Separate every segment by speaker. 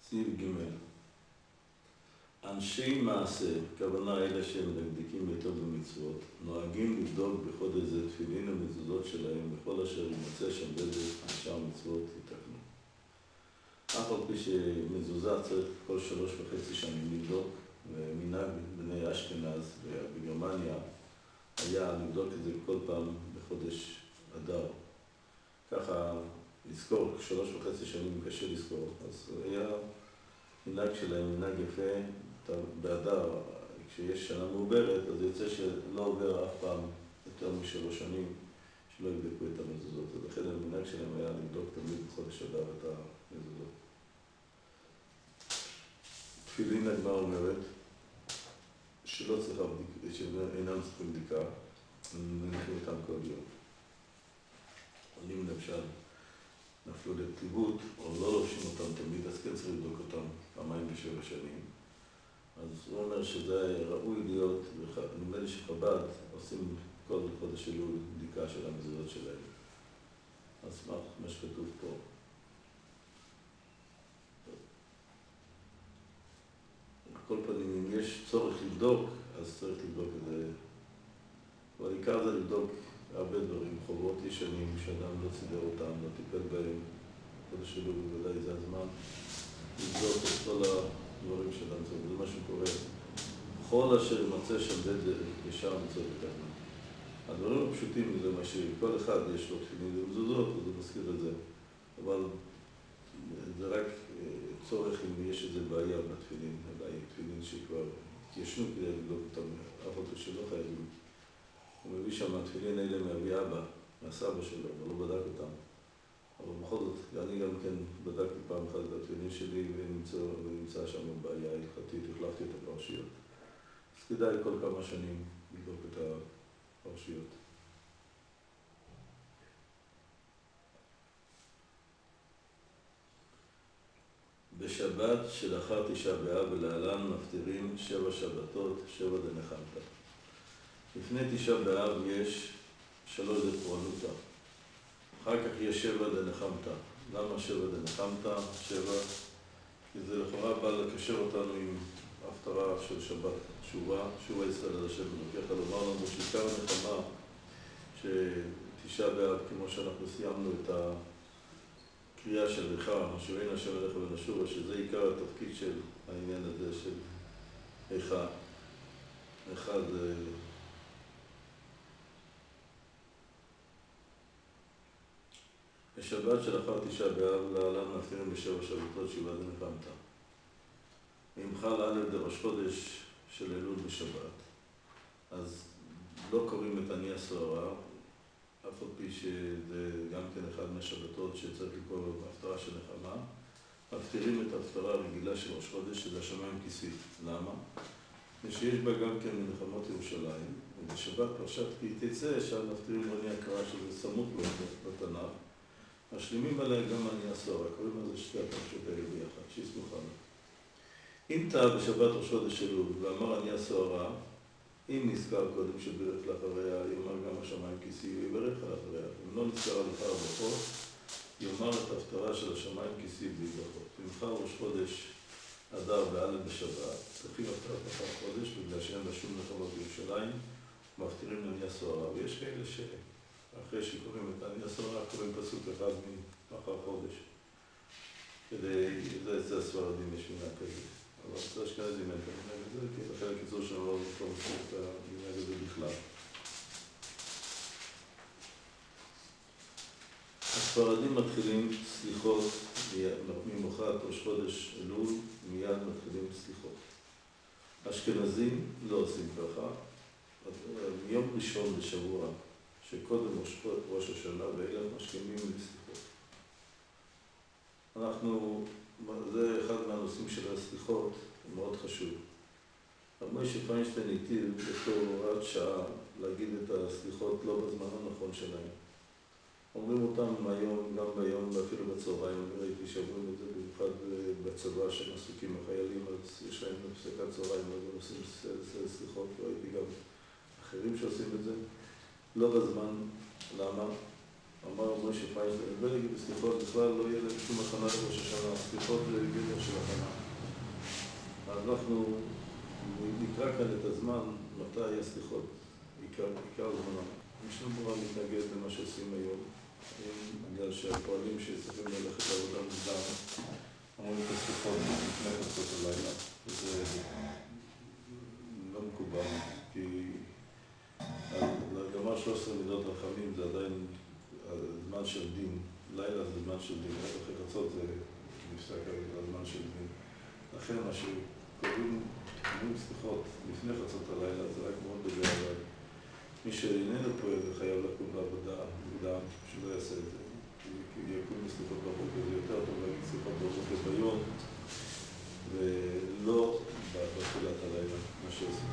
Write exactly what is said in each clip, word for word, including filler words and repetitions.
Speaker 1: סעיף ג' אנשי מעשה, כוונה אלה שהם מדקדקים בתורה ומצוות, נוהגים לבדוק בחודש זה תפילין ומזוזות שלהם בכל אשר יימצא שם בדק ושאר מצוות יתקנו. אף על פי שמזוזה צריך כל שלוש וחצי שנים לבדוק, ומנהג בני אשכנז בגרמניה היה לבדוק את זה כל פעם בחודש אדר. ככה לזכור, שלוש וחצי שנים קשה לזכור, אז היה מנהג שלהם, מנהג יפה, באדר, כשיש שנה מעוברת, אז יוצא שלא עובר אף פעם יותר משלוש שנים שלא יבדקו את המזוזות. אז לכן המנהג שלהם היה לבדוק תמיד בחודש אדר את המזוזות. תפילין הגמרא אומרת שלא צריכה בדיקה, שאינם צריכים בדיקה, נניחים אותם כל יום. אם למשל נפלו לכתיבות, או לא לובשים אותם תמיד, אז כן צריך לבדוק אותם פעמיים בשבע שנים. אז הוא אומר שזה ראוי להיות, נדמה לי שחב"ד עושים כל חודש אלול בדיקה של המזוזות שלהם. אז מה שכתוב פה. בכל פנים, אם יש צורך לבדוק, אז צריך לבדוק את זה. אבל העיקר זה לבדוק הרבה דברים, חובות ישנים, שאדם לא סידר אותם, לא טיפל בהם. חודש אלול בוודאי זה הזמן לבדוק את כל הדברים שאדם צריך. זה מה שקורה. כל אשר ימצא שם בדק ושאר מצוות יתקנו. הדברים הפשוטים זה מה שכל אחד יש לו תפילין ומזוזות, אז הוא מזכיר את זה. אבל זה רק צורך אם יש איזו בעיה בתפילין, אולי תפילין שכבר התיישנו כדי לבדוק אותם, אף אחד שלא חייבים. הוא מביא שם התפילין האלה מאבי אבא, מהסבא שלו, אבל לא בדק אותם. אבל בכל זאת, אני גם כן בדקתי פעם אחת את התפילין שלי ונמצא, ונמצא שם בעיה הלכתית, החלפתי את הפרשיות. אז כדאי כל כמה שנים לבדוק את הפרשיות. בשבת שלאחר תשעה באב ולהלן מפטירים שבע שבתות, שבע דנחמתא. לפני תשעה באב יש שלוש דפורענותא. אחר כך יש שבע דנחמתא. למה שבע דנחמתא? שבע, כי זה לכאורה בא לקשר אותנו עם ההפטרה של שבת, שובה, שובה ישראל על השם אלוקיך, לומר לנו שעיקר הנחמה, שתשעה באב, כמו שאנחנו סיימנו את הקריאה של ריחה, אשר אין השם אליך ונשובה, שזה עיקר התפקיד של העניין הזה של ריחה. אחד זה בשבת שלאחר תשעה באב להלן מפטירים בשבע שבתות שבעה דנחמתא. אם חל א' דראש חודש של אלול בשבת, אז לא קוראים את עני הסוהרה, אף על פי שזה גם כן אחד מהשבתות שצריך לקרוא בהפטרה של נחמה. מפטירים את ההפטרה הרגילה של ראש חודש, שזה השמיים כיסית. למה? ושיש בה גם כן מנחמות ירושלים, ובשבת פרשת כי תצא, שם מפטירים עני הקרא שזה סמוך בתנ"ך. משלימים עליה גם עני הסוהרה, קוראים לזה שתי הפרשות האלה ביחד, שהיא סמוכה. אם טעה בשבת ראש חודש אלול ואמר עני הסוהרה, אם נזכר קודם שברך לאחריה, יאמר גם השמיים כיסי ויברך על אחריה. אם לא נזכר על אחר הברכות, יאמר את ההפטרה של השמיים כיסי בברכות. אם חל ראש חודש אדר וא' בשבת, צריכים הפטרת אחר חודש, בגלל שאין לה שום נחמות בירושלים, מפטירים לעני הסוהרה. ויש כאלה שאחרי שקוראים את עני הסוהרה, קוראים פסוק אחד מאחר חודש. כדי, זה אצל הספרדים יש מנהג כזה. אבל אצל האשכנזים אין את המנהג הזה, כי בחלק הזו שלנו לא מכיר את המנהג הזה בכלל. הספרדים מתחילים סליחות ממוחרת ראש חודש אלול, מיד מתחילים סליחות. האשכנזים לא עושים ככה. יום ראשון בשבוע, שקודם ראש, ראש השנה ואלה משכימים לסליחות. אנחנו, זה אחד מהנושאים של הסליחות, מאוד חשוב. אבל מוישה פיינשטיין היטיב בתור הוראת שעה להגיד את הסליחות לא בזמן הנכון שלהם. אומרים אותם היום, גם ביום ואפילו בצהריים, אני ראיתי שאומרים את זה במיוחד בצבא שהם עסוקים החיילים, אז יש להם הפסקת צהריים, אז הם עושים סליחות, ראיתי גם אחרים שעושים את זה. לא בזמן, למה? אמר משה פיינשטיין, לא יגיד בסליחות, בכלל לא יהיה להם שום הכנה לראש השנה, סליחות זה גדר של הכנה. אז אנחנו נקרא כאן את הזמן, מתי היה סליחות, עיקר, עיקר זמנם. משנה ברורה מתנגד למה שעושים היום, בגלל שהפועלים שצריכים ללכת לעבודה מוקדם, אמרו את הסליחות לפני חצות הלילה, וזה לא מקובל, כי לגמר שלוש עשרה מידות רחמים זה עדיין זמן של דין, לילה זה זמן של דין, אחרי חצות זה נפסק הזמן של דין. לכן מה שקוראים, אומרים סליחות לפני חצות הלילה, זה רק מאוד בגלל, מי שאיננו פועל חייב לקום לעבודה מוקדם, שלא יעשה את זה. כי יקום סליחות בבוקר זה יותר טוב להגיד סליחות בבוקר ביום, ולא בתחילת הלילה, מה שעושים.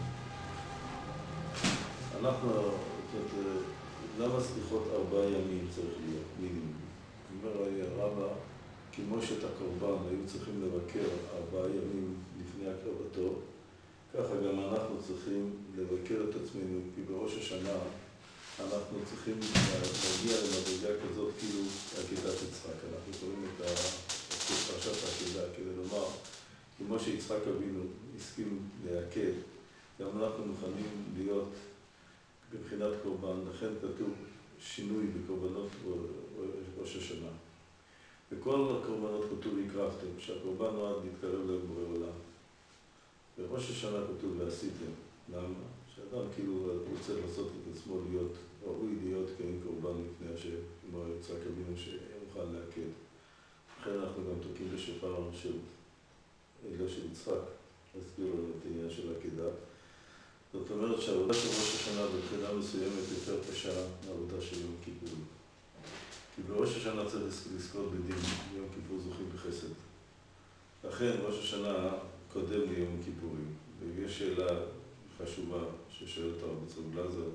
Speaker 1: אנחנו, למה סליחות ארבעה ימים צריך להיות מינימום? אומר הרבה, כמו שאת הקורבן היו צריכים לבקר ארבעה ימים לפני הקרבתו, ככה גם אנחנו צריכים לבקר את עצמנו, כי בראש השנה אנחנו צריכים להגיע למדרגה כזאת כאילו עקדת יצחק. אנחנו קוראים את פרשת העקדה כדי לומר, כמו שיצחק אבינו הסכים להעקד, גם אנחנו מוכנים להיות בבחינת קורבן, לכן כתוב שינוי בקורבנות ראש השנה. בכל הקורבנות כתוב הקרבתם, שהקורבן נועד להתקרב לבורא עולם. בראש השנה כתוב ועשיתם. למה? שאדם כאילו רוצה לעשות את עצמו להיות, ראוי להיות כאין קורבן לפני השם, כמו יצחק אבינו שיוכל להקד. לכן אנחנו גם תוקעים בשופר של, לא של יצחק, להסביר לו את העניין של העקדה. זאת אומרת שהעבודה של ראש השנה בבחינה מסוימת יותר קשה מהעבודה של יום כיפור. כי בראש השנה צריך לזכות בדין, ביום כיפור זוכים בחסד. לכן ראש השנה קודם ליום כיפורים, ויש שאלה חשובה ששואל אותה רבי צבי גלזר.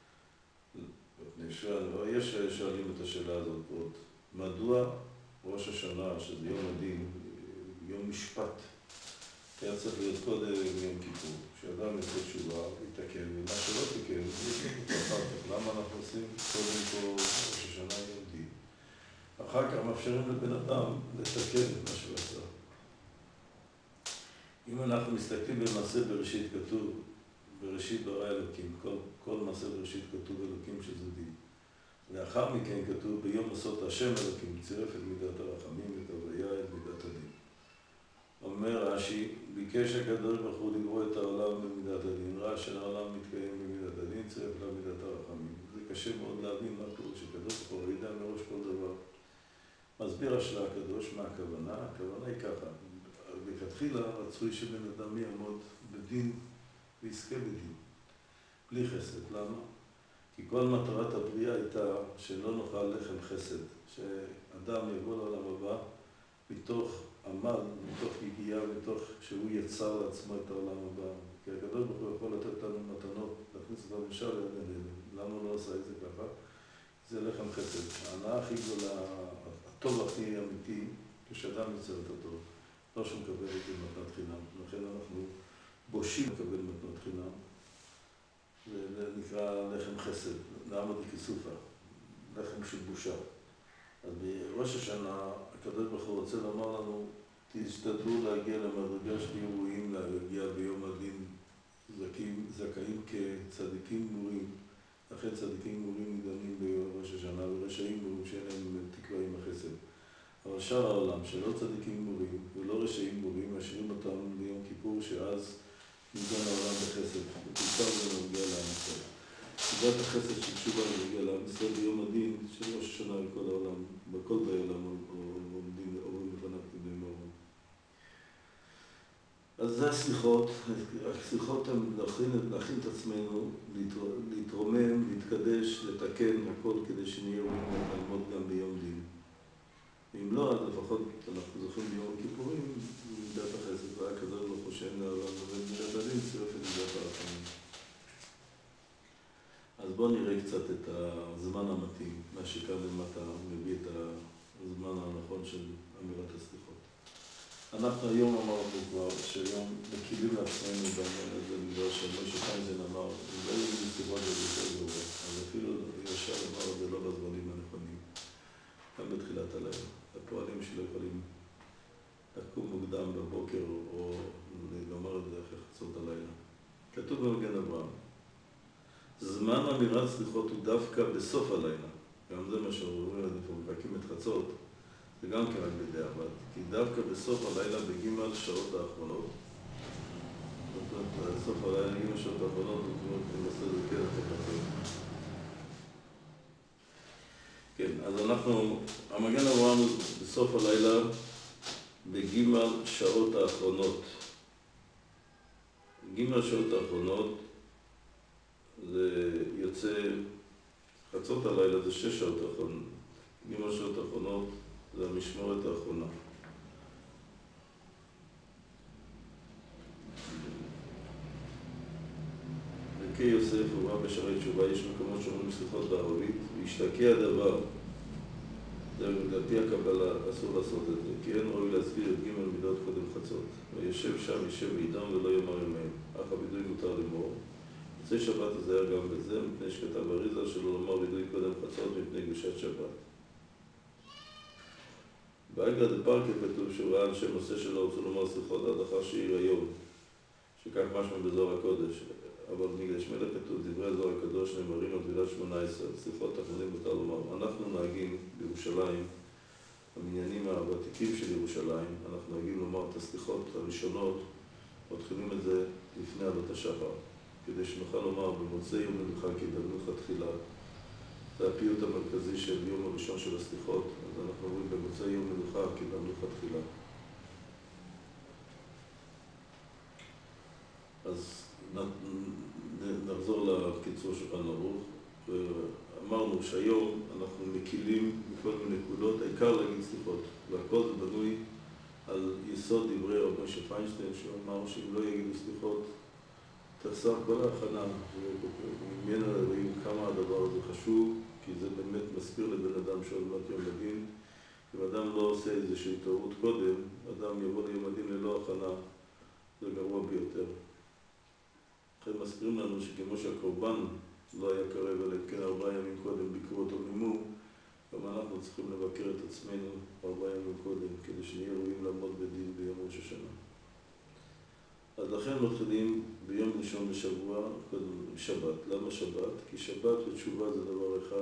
Speaker 1: יש שואלים את השאלה הזאת עוד. מדוע ראש השנה, שזה יום הדין, יום משפט, היה צריך להיות קודם יום כיפור? כשאדם יעשה תשובה, יתקן, ומה שלא תקן, יש לנו אחר כך. למה אנחנו עושים קודם כל ראש השנה יום דין? אחר כך מאפשרים לבן אדם לתקן את מה שהוא עשה. אם אנחנו מסתכלים במעשה בראשית כתוב, בראשית ברא אלוקים, כל, כל מעשה בראשית כתוב אלוקים שזה דין. לאחר מכן כתוב ביום עשות השם אלוקים, צירף את מידת הרחמים ואת הוויה את מידת הדין. אומר רש"י, ביקש הקדוש ברוך הוא לברוא את העולם במידת הדין, ראה שהעולם מתקיים במידת הדין, צירף לה מידת הרחמים. זה קשה מאוד להבין מה קורה שקדוש ברוך הוא ידע מראש כל דבר. מסביר השלה הקדוש מה הכוונה, הכוונה היא ככה. בכתחילה רצוי שבן אדם יעמוד בדין ויזכה בדין, בלי חסד. למה? כי כל מטרת הבריאה הייתה שלא נאכל לחם חסד, שאדם יבוא לעולם הבא מתוך עמל, מתוך יגיעה, מתוך שהוא יצר לעצמו את העולם הבא. כי הקדוש ברוך הוא יכול לתת לנו מתנות, להכניס אותנו ישר ליד עינינו. למה הוא לא עשה את זה ככה? זה לחם חסד. ההנאה הכי גדולה, הטוב הכי אמיתי, כשאדם יוצר את הטוב. לא שהוא מקבל את זה מתנת חינם. לכן אנחנו בושים לקבל מתנת חינם. זה נקרא לחם חסד, נעמד כסופה, לחם של בושה. אז בראש השנה, הקדוש ברוך הוא רוצה לומר לנו, תשתדלו להגיע למדרגה שתהיו ראויים להגיע ביום הדין, זכאים, זכאים כצדיקים גמורים. לכן צדיקים גמורים נידונים בראש השנה, ורשעים גמורים שאין להם תקווה עם החסד. אבל שאר העולם, שלא צדיקים גמורים ולא רשעים גמורים, משאירים אותם ליום כיפור, שאז נידון העולם בחסד, ובעיקר זה נוגע לעם ישראל. סיבת החסד של תשובה נוגע לעם ישראל ביום הדין של ראש השנה לכל העולם, בכל באי עולם עומדים ואומרים לפניו כדי מאורם. אז זה הסליחות, הסליחות הן להכין, להכין את עצמנו, להתרומם, להתקדש, לתקן הכל כדי שנהיה ראויים לעמוד גם ביום דין. אם לא, אז לפחות אנחנו זוכים ביום הכיפורים במידת החסד, והקדוש ברוך הוא שאין לעולם ובמידת הדין צירף את מידת הרחמים. אז בואו נראה קצת את הזמן המתאים, מה שכאן למטה מביא את הזמן הנכון של אמירת הסליחות. אנחנו היום אמרנו כבר שהיום מקילים לעצמנו בעניין הזה בגלל שמשה פיינשטיין אמר, אם לא יהיו סליחות זה יותר גרוע, אז אפילו ישר אמר את זה לא בזמנים הנכונים. מוקדם בבוקר, או לומר את זה אחרי חצות הלילה. כתוב במגן אברהם. זמן אמירת סליחות הוא דווקא בסוף הלילה. גם זה מה שאומרים, אנחנו מבקים את חצות, זה גם כן רק בדיעבד. כי דווקא בסוף הלילה בגימל שעות האחרונות, בסוף הלילה בגימל שעות האחרונות, אני מנסה את זה כן את החצות. כן, אז אנחנו, המגן אברהם בסוף הלילה בגימל שעות האחרונות. גימל שעות האחרונות זה יוצא, חצות הלילה זה שש שעות האחרונות. גימל שעות האחרונות זה המשמורת האחרונה. וכי יוסף הוא רב בשערי תשובה, יש מקומות שאומרים סליחות בערבית, והשתקע הדבר. על פי הקבלה אסור לעשות את זה, כי אין ראוי להזכיר את ג' מידות קודם חצות. וישב שם, ישב וידם ולא יאמר ימיהם. אך הבידוי מותר לאמור. יוצא שבת הזהר גם בזה, מפני שכתב אריזה שלא לומר בידוי קודם חצות מפני קדושת שבת. באגרא דפרקה כתוב שהוא ראה אנשי נושא שלו רוצה לומר סליחות עד אחר שעיר היום, שכך משמע בזוהר הקודש. אבל בניגש מלך כתוב דברי הזוהר הקדוש נאמרים על תפילת שמונה עשרה, סליחות אחרונים מותר לומר. אנחנו נוהגים בירושלים, המניינים הוותיקים של ירושלים, אנחנו נוהגים לומר את הסליחות הראשונות, מתחילים את זה לפני עלות השחר, כדי שנוכל לומר במוצאי יום מנוחה כדמנוחה תחילה. זה הפיוט המרכזי של יום הראשון של הסליחות, אז אנחנו אומרים במוצאי יום מנוחה כדמנוחה תחילה. אז נחזור לקיצור שולחן ערוך. אמרנו שהיום אנחנו מקילים מכל מיני נקודות, העיקר להגיד סליחות, והכל זה בנוי על יסוד דברי רב משה פיינשטיין, שהוא אמר שאם לא יגידו סליחות, תחסר כל ההכנה, וממנה רואים כמה הדבר הזה חשוב, כי זה באמת מזכיר לבן אדם שעוד מעט יום הדין. אם אדם לא עושה איזושהי התעוררות קודם, אדם יבוא ליום הדין ללא הכנה, זה גרוע ביותר. לכן מזכירים לנו שכמו שהקורבן לא היה קרב אליו כן ארבעה ימים קודם ביקרו אותו מימו, גם אנחנו צריכים לבקר את עצמנו ארבעה ימים קודם, כדי שנהיה ראויים לעמוד בדין ביום ראש השנה. אז לכן מתחילים ביום ראשון בשבוע, שבת. למה שבת? כי שבת ותשובה זה דבר אחד.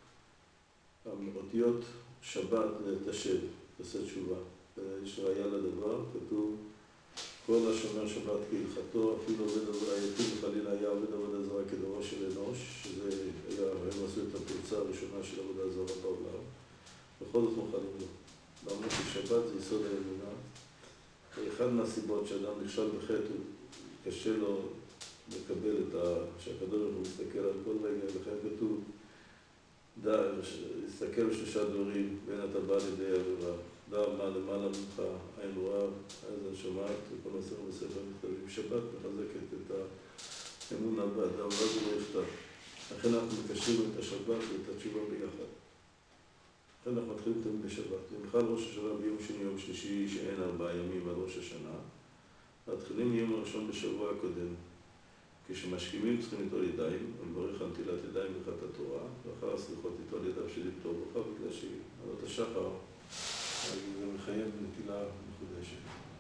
Speaker 1: האותיות שבת לתשב, תעשה תשובה. יש ראיה לדבר, כתוב כל השומר שבת כהלכתו, אפילו עובד עבודייתי וחלילה היה עובד עבודה זרה כדברו של אנוש, שזה היה, הם עשו את הפרצה הראשונה של עבודה זרה בעולם, בכל זאת מוכנים לו. למה ששבת זה יסוד האמונה. אחד מהסיבות שאדם נכשל בחטא, קשה לו לקבל את ה... שהקדוש ברוך הוא מסתכל על כל רגע, לכן כתוב, דע, להסתכל בשלושה דברים, בין אתה בא לידי עבירה. דע מה למעלה ממך, עין רואה, איזה שומעת, וכל מסר בספר מכתבים. שבת מחזקת את האמונה באדם, ואז הוא לא יפתח. לכן אנחנו מקשרים את השבת ואת התשובה ביחד. לכן אנחנו מתחילים תמיד בשבת. ובכלל ראש השנה ביום שני, יום שלישי, שאין ארבעה ימים עד ראש השנה, מתחילים מיום הראשון בשבוע הקודם. כשמשכימים צריכים ליטול ידיים, ולברך על נטילת ידיים ברכת התורה, ואחר הסליחות ליטול ידיו של יפתור ברכה, בגלל שעלות השחר, זה מחייב נטילה מחודשת.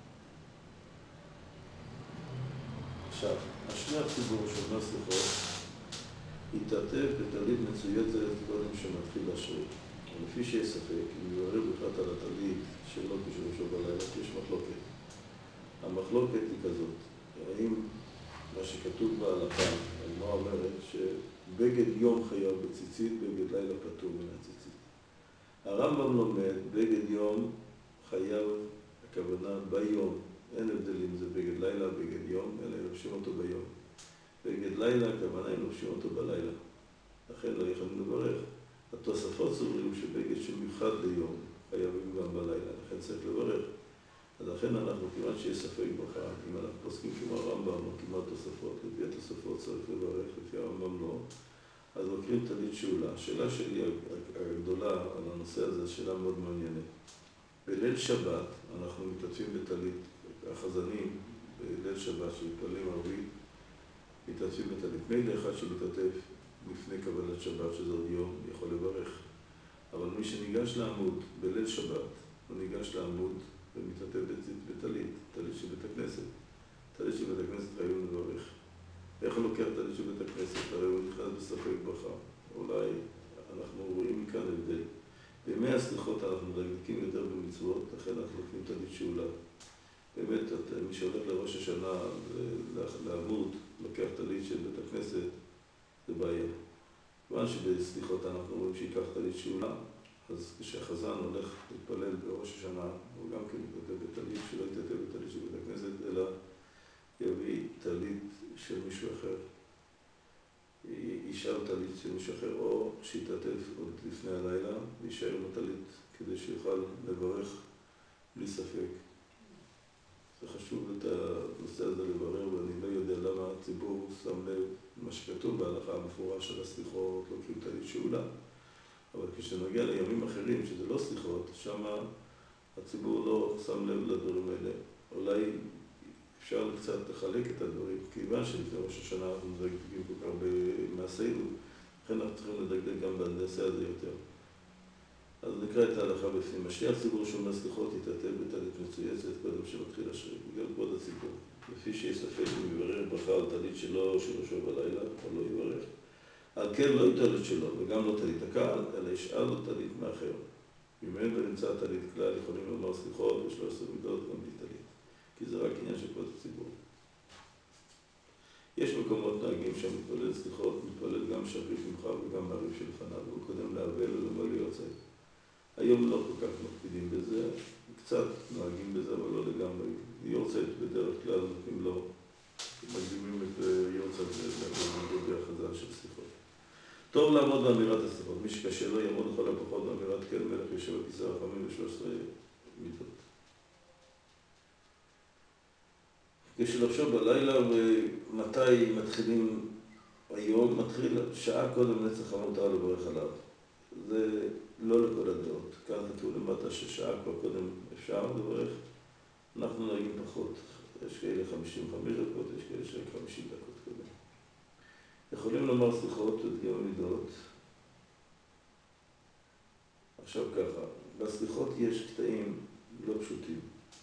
Speaker 1: עכשיו, השני הציבור שאומר סליחות, התעטף בטלית מצויצת קודם שמתחיל לשרות. ולפי שיש ספק, אם יברר בכלל על הטלית שלא כשלושו בלילה, יש מחלוקת. המחלוקת היא כזאת, האם מה שכתוב בהלכה, הגמרא אומרת שבגד יום חייב בציצית, בגד לילה פטור מן הציצית. הרמב"ם לומד, בגד יום חייב, הכוונה ביום, אין הבדלים, זה בגד לילה, בגד יום, אלא לובשים אותו ביום. בגד לילה, הכוונה הם לובשים אותו בלילה. לכן לא יכולים לברך. התוספות סוברים שבגד שמיוחד ליום חייבים גם בלילה, לכן צריך לברך. אז לכן אנחנו, כיוון שיש ספק ברכה, אם אנחנו פוסקים כמו הרמב"ם או כמעט תוספות, לפי התוספות צריך לברך, לפי הרמב"ם לא, אז לוקחים טלית שאולה. השאלה שלי הגדולה על הנושא הזה, שאלה מאוד מעניינת. בליל שבת אנחנו מתעטפים בטלית, החזנים בליל שבת שמתפללים ערבית, מתעטפים בטלית. מילא אחד שמתעטף לפני קבלת שבת, שזה עוד יום, יכול לברך. אבל מי שניגש לעמוד בליל שבת, הוא ניגש לעמוד ומתעטף בטלית. לוקח טלית של בית הכנסת, הרי הוא נכנס בספק ברכה. אולי אנחנו רואים מכאן הבדל. בימי הסליחות אנחנו מדקדקים יותר במצוות, לכן אנחנו לוקחים טלית שאולה. באמת, מי שהולך לראש השנה לעמוד, לוקח טלית של בית הכנסת, זה בעיה. כיוון שבסליחות אנחנו רואים שיקח טלית שאולה, אז כשהחזן הולך להתפלל בראש השנה, הוא גם כן מתבטא בטלית, שלא יתבטא בטלית של בית הכנסת, אלא יביא טלית של מישהו אחר. יישאר טלית של מישהו אחר, או שיתעטף עוד לפני הלילה, ויישאר לו טלית כדי שיוכל לברך בלי ספק. זה חשוב את הנושא הזה לברר, ואני לא יודע למה הציבור שם לב מה שכתוב בהלכה המפורש של הסליחות, לוקחים טלית שאולה. אבל כשנגיע לימים אחרים, שזה לא סליחות, שם הציבור לא שם לב לדברים האלה. אולי אפשר קצת לחלק את הדברים, כיוון שלפני ראש השנה אנחנו מדקדקים כל כך במעשינו, לכן אנחנו צריכים לדקדק גם בנושא הזה יותר. אז נקרא את ההלכה בפנים. משליח ציבור שאומר סליחות יתעטף בטלית מצויצת קודם שמתחיל השריק, בגלל כבוד הציבור. לפי שיש ספק אם יברר ברכה על טלית שלו, שלו שוב בלילה, או לא יברר. על כן לא היא טלית שלו, וגם לא טלית הקהל, אלא ישאל לו טלית מאחר. אם אין ונמצא טלית כלל, יכולים לומר סליחות ושלוש עשרה מידות גם בלי טלית. כי זה רק עניין של כבוד הציבור. יש מקומות נהגים שמתפלל סליחות, מתפלל גם שרביט ממך וגם מעריב שלפניו, הוא קודם להבל ולומר לי יוצא. היום לא כל כך מקפידים בזה, קצת נוהגים בזה, אבל לא לגמרי. יורצת בדרך כלל, אם לא, מקדימים את יורצת לגבי החז"ל של סליחות. טוב לעמוד באמירת הסליחות, מי שקשה לו יעמוד לכל הפחות באמירת כן מלך יושב בכיסא רחמים ושלוש עשרה מידות. כשלחשוב בלילה ומתי מתחילים היום, מתחיל שעה קודם נצח המותר לברך עליו. זה לא לכל הדעות. כאן כתוב למטה ששעה כבר קודם אפשר לברך, אנחנו נוהגים פחות. יש כאלה חמישים וחמש דקות, יש כאלה שרק חמישים דקות קודם. יכולים לומר סליחות ודגימי מידות. עכשיו ככה, בסליחות יש קטעים לא פשוטים.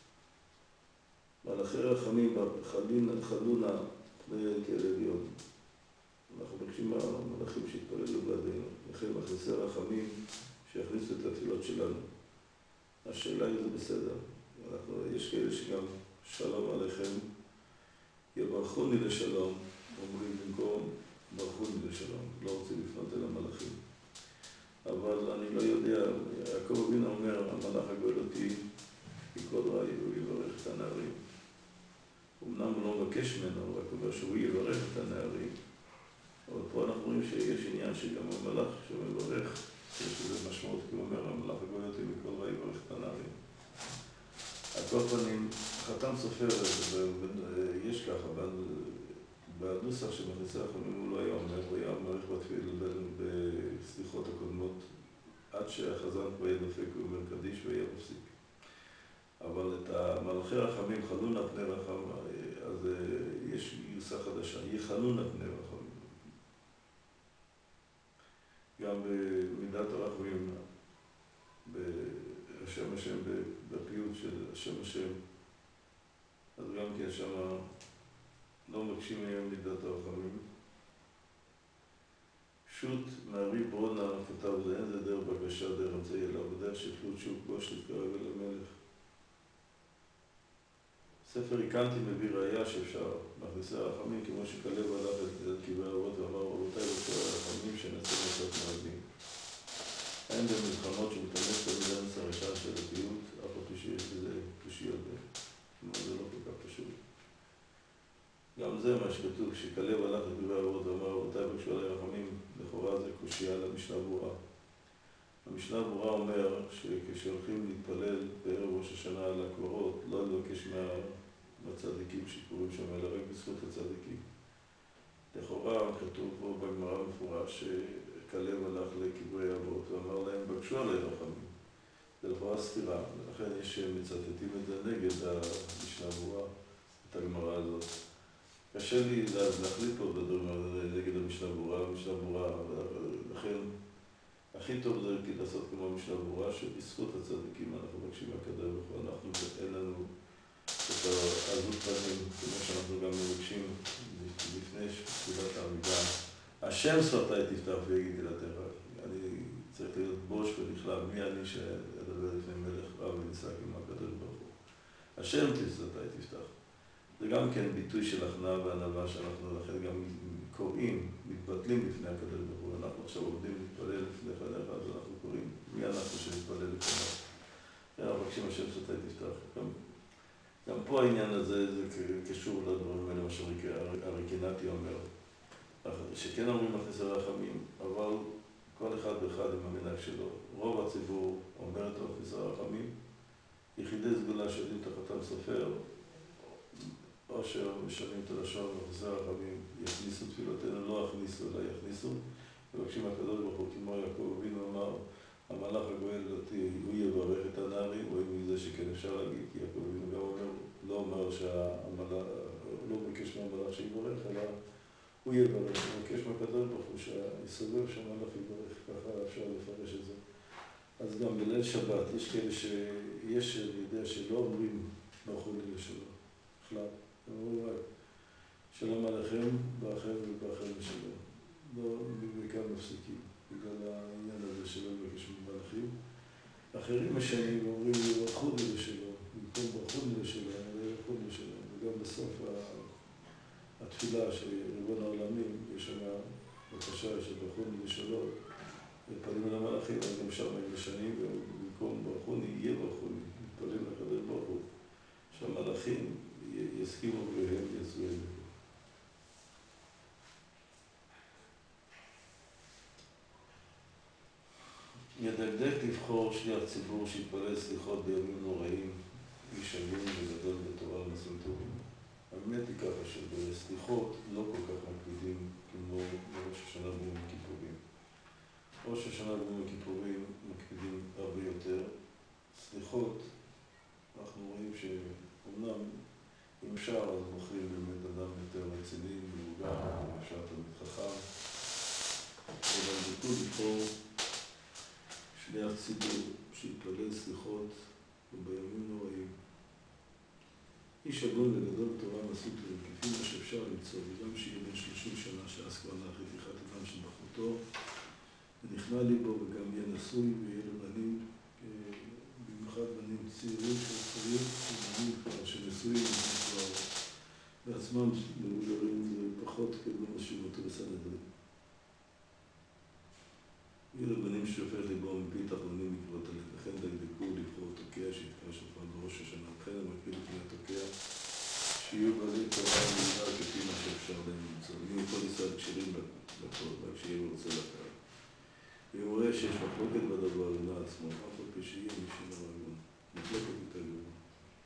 Speaker 1: מלאכי רחמים חלונה כאל עליון. אנחנו מבקשים מהמלאכים שהתפללו בעדינו, לכן מכניסי רחמים שיכניסו את התפילות שלנו. השאלה היא זה בסדר. אנחנו, יש כאלה שגם שלום עליכם, יברכוני לשלום, אומרים במקום ברכוני לשלום, לא רוצים לפנות אל המלאכים. אבל אני לא יודע, יעקב אבינו אומר, המלאך הגואל אותי מכל רעי, והוא יברך את הנערים. אמנם הוא לא מבקש ממנו, הוא רק אומר שהוא יברך את הנערים. אבל פה אנחנו רואים שיש עניין שגם המלאך שמברך, יש לזה משמעות, כי הוא אומר, המלאך הגואל אותי מכל רעי יברך את הנערים. על כל פנים, חתם סופר, יש ככה, בנוסח שמכניסי רחמים הוא לא היה אומר, הוא היה מעריך בתפיל בסליחות הקודמות, עד שהחזן כבר יהיה דופק, הוא אומר קדיש ויהיה מפסיק. אבל את המלאכי רחמים, חלונה פני רחם, אז יש גרסה חדשה, יחלונה פני רחמים. גם במידת הרחמים, בשם השם, בפיוט של השם השם, אז גם כן שמה לא מבקשים מהם מידת הרחמים. שו"ת מערי ברונה כתב זה, אין זה דרך בקשה, דרך אמצעי אליו, בדרך שפלות שוב גוש להתקרב אל המלך. ספר עיקנתי מביא ראייה שאפשר מכניסי הרחמים, כמו שכלב הלך את קברי האבות ואמר, רבותיי בקשי הרחמים שנצא מצאת מרגלים. אין במלחמות שמתאמץ תמיד אמצע הרשעה של הפיוט, אף על פי שיש לזה קושיות בהם. כלומר, זה לא כל כך פשוט. גם זה מה שכתוב, כשכלב הלך את קברי האבות ואמר, רבותיי בקשי הרחמים, לכאורה זה קושייה למשנה ברורה. המשנה ברורה אומר שכשהולכים להתפלל בערב ראש השנה על הקברות, לא לבקש מהצדיקים שקוראים שם, אלא רק בזכות הצדיקים. לכאורה כתוב פה בגמרא מפורש שכלב הלך לקברי אבות ואמר להם, בקשו עלי רחמים. זה לכאורה סתירה, ולכן יש מצטטים את זה נגד המשנה ברורה, את הגמרא הזאת. קשה לי להחליט פה בדברים האלה נגד המשנה ברורה, המשנה ברורה, לכן הכי טוב זה לעשות כמו המשנה ברורה, שבזכות הצדיקים אנחנו מבקשים מהקדוש ברוך הוא, אנחנו אין לנו את העזות פנים, כמו שאנחנו גם מבקשים לפני חמש, תפילת העמידה. השם שפתי תפתח ויגיד תהילתך. אני צריך להיות בוש ונכלם. מי אני שאדבר לפני מלך רב ונצעק עם הקדוש ברוך הוא. השם שפתי תפתח. זה גם כן ביטוי של הכנעה וענווה שאנחנו לכן גם קוראים, מתבטלים לפני הקדוש ברוך הוא. אנחנו עכשיו עובדים להתפלל לפני פניך, אז אנחנו קוראים. מי אנחנו שנתפלל לפניך? אנחנו מבקשים השם שפתי תפתח. גם, גם פה העניין הזה זה קשור לדברים האלה, מה שהרקינטי אומר. שכן אומרים מכניס הרחמים, אבל כל אחד ואחד עם המנהג שלו. רוב הציבור אומר את מכניס הרחמים, יחידי סגולה שיודעים תחתם סופר, או שמשנים את הלשון מכניס הרחמים, יכניסו תפילותינו, לא יכניסו, אלא יכניסו. מבקשים הקדוש ברוך הוא, כמו יעקב אבינו אמר, המלאך הגואל הוא יברך את הנערים, או אם זה שכן אפשר להגיד, כי יעקב אבינו גם אומר, לא אומר שהמלאך, לא מבקש מהמלאך שיברך, אלא הוא יברך, הוא מבקש מהקדוש ברוך הוא שיסובב שהמלאך יברך, ככה אפשר לפרש את זה. אז גם בליל שבת יש כאלה שיש, אני יודע, שלא אומרים ברכו לי לשלום, בכלל. הם אומרים רק, שלום עליכם, ברכם וברכם לשלום. לא, בעיקר מפסיקים, בגלל העניין הזה שלא מבקש ממלאכים. אחרים משנים ואומרים לי, ברכו לי לשלום, במקום ברכו לי לשלום, אלא ברכו לי לשלום. וגם בסוף התפילה של ריבון העולמים, יש שם בקשה של ברכו לי לשלום, ופנים אל המלאכים, אז גם שם הם משנים, ובמקום ברכו לי, יהיה ברכו לי, מתפלים לקדוש ברוך הוא, שהמלאכים יסכימו והם יעשו את זה. ידקדק לבחור שליח ציבור שיתפלל סליחות בימים נוראים, איש הגון וגדול בתורה ומעשים טובים. האמת היא ככה שבסליחות לא כל כך מקפידים כמו בראש השנה ביום הכיפורים. ראש השנה ביום הכיפורים מקפידים הרבה יותר. סליחות, אנחנו רואים שאומנם אם אפשר אז בוחרים באמת אדם יותר רציני, מבוגר, אפשר תמיד חכם. אבל ביטול לבחור שליח ציבור שיתפלל סליחות ובימים נוראים. איש הגון וגדול בתורה מעשים טובים, כפי מה שאפשר למצוא, וגם שיהיה בן שלושים שנה שעס כבר לאחריתיכת אדם של בחותו, ונכנע ליבו וגם יהיה נשוי ויהיה לו בנים, במיוחד בנים צעירים שצעירים, ובנים כבר שנשואים, כבר בעצמם מבוגרים פחות כמו משהו אותו בסנהדרין. יהיו לבנים שופך ליבו מפי תחתונים לקרות עליהם, לכן דקדקו לבחור תוקע שיתקע שופר בראש השנה, לכן המקפיד לפני התוקע, שיהיו בעלי תורה ומידה כפי מה שאפשר להם למצוא. אם יכול ישראל קשרים לכל, רק שיהיה רוצה לקהל. אם הוא רואה שיש מחלוקת בדבר, לנה עצמו, אף על פי שיהיה משין הרגון. מחלוקת יותר גדולה.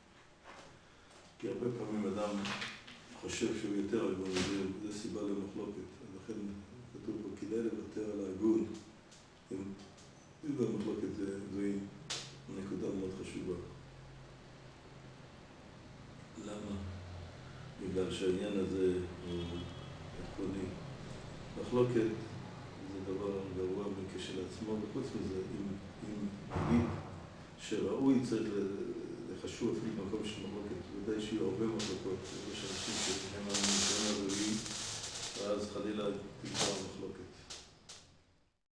Speaker 1: כי הרבה פעמים אדם חושב שהוא יותר הגון, וזה סיבה למחלוקת. לכן כתוב פה, כדאי לוותר על ההגון. אם במחלוקת זוהי נקודה מאוד חשובה. למה? בגלל שהעניין הזה הוא עקרוני. מחלוקת זה דבר גרוע כשלעצמו, וחוץ מזה, אם, אם נגיד שראוי צריך לחשוב אפילו במקום של מחלוקת, ודאי שיהיו הרבה מחלוקות, יש אנשים שהם המניסיון הראויים, ואז חלילה תגבר מחלוקת.